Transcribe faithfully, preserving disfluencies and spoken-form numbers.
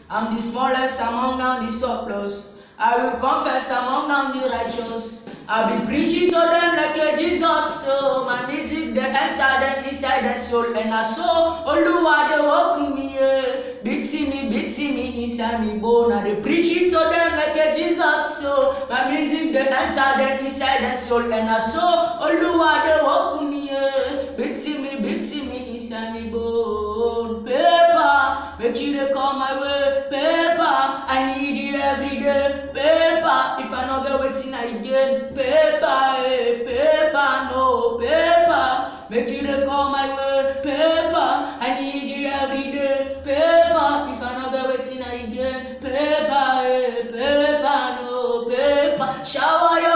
I'm the smallest among the surplus. I will confess among the righteous. I'll be preaching to them like a Jesus. So my music they enter the inside the soul, and I saw Oluwa they walk with me, yeah. Beating me, beating me inside me bone. I they preaching to them like a Jesus. So my music they enter the inside the soul, and I saw Oluwa they walk with me, yeah. Beating me, beating me inside me bone. Paper, make you they come my way. Paper, I need you every day. Paper, if I not get waiting again. Paper, eh, paper, no paper. Make you they come my way. Paper, I need you every day. Paper, if I not get waiting again. Paper, eh, paper, no paper. Shower your